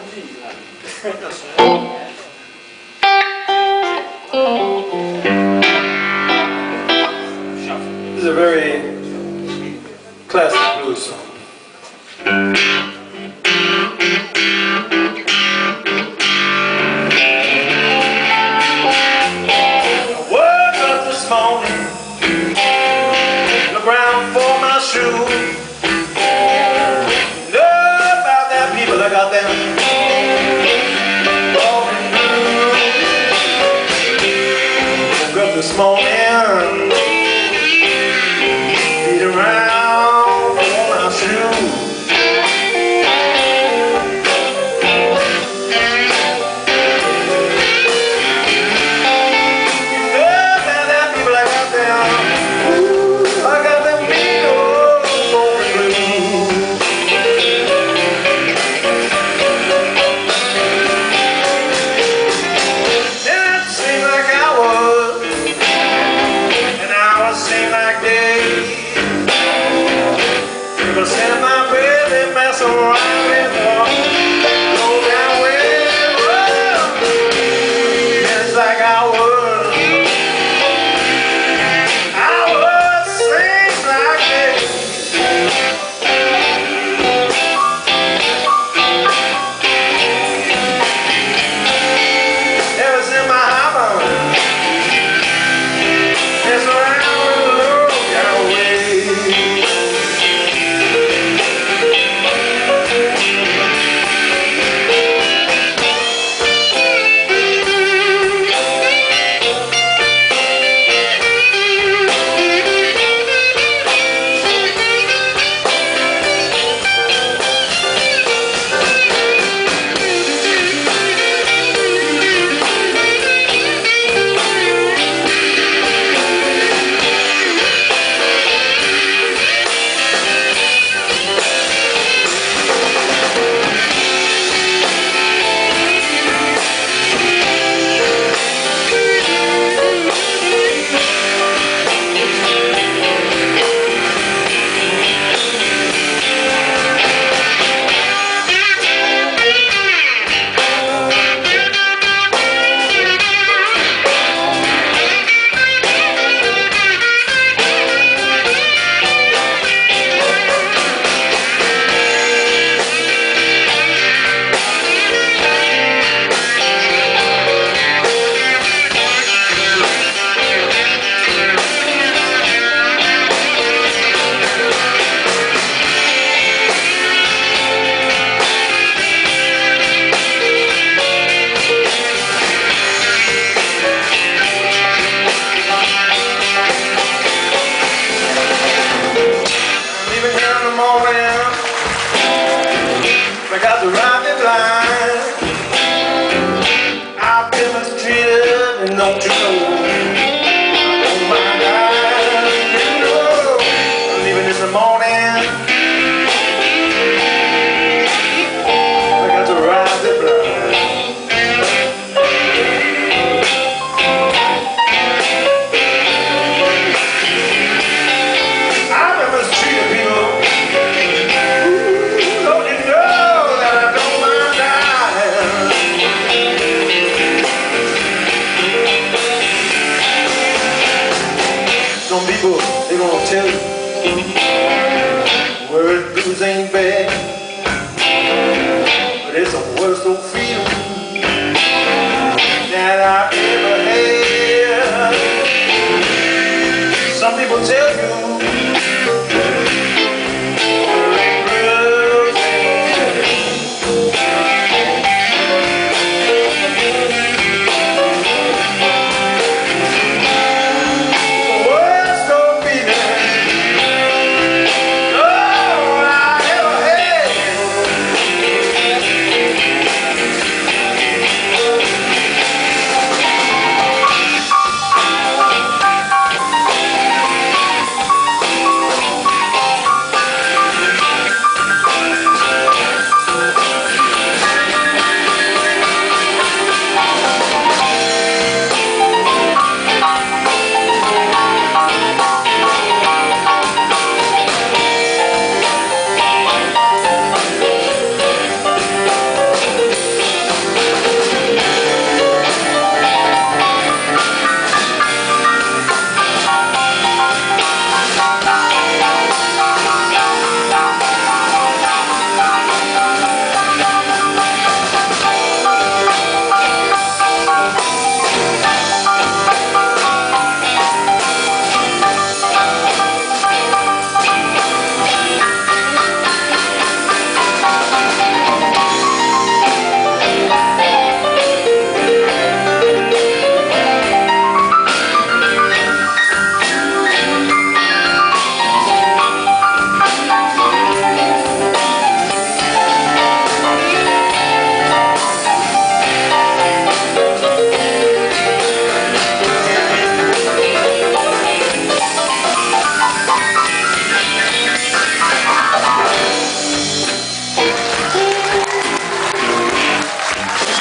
This is a very classic blues song. I woke up this morning, look around for my shoes. Know about that people that got them. Woke up this morning, feet around for my shoes. I got the right line. I've been mistreated and don't you know? Oh my God, you know I'm leaving in the morning. I got the right line. I've been mistreated, people. Some people, they gonna tell you word blues ain't bad, but it's the worst old feeling that I ever had. Some people tell you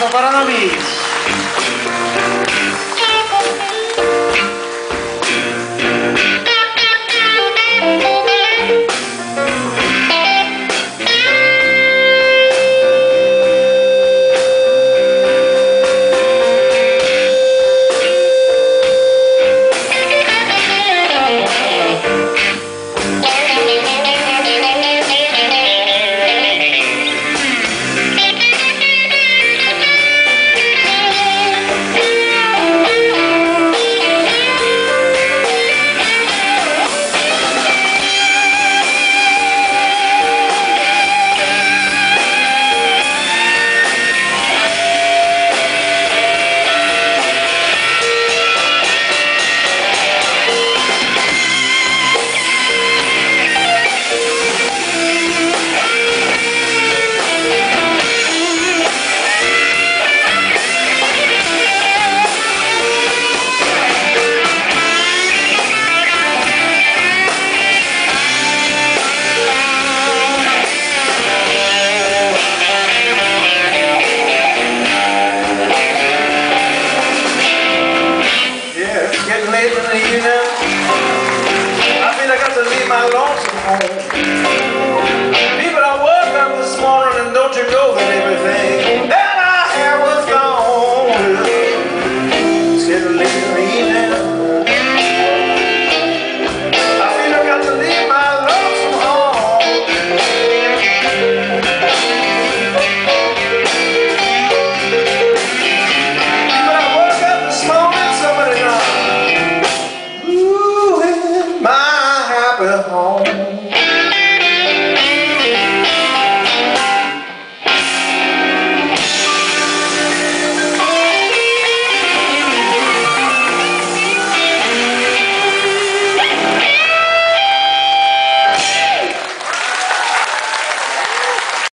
aplauso para David. Getting late in the evening, I feel I got to leave my lonesome home. People, I woke up this morning and don't you know that everything that I had was gone. It's getting late in the evening, I feel I got to leave my lonesome home. People, I woke up this morning, somebody knocked. My happy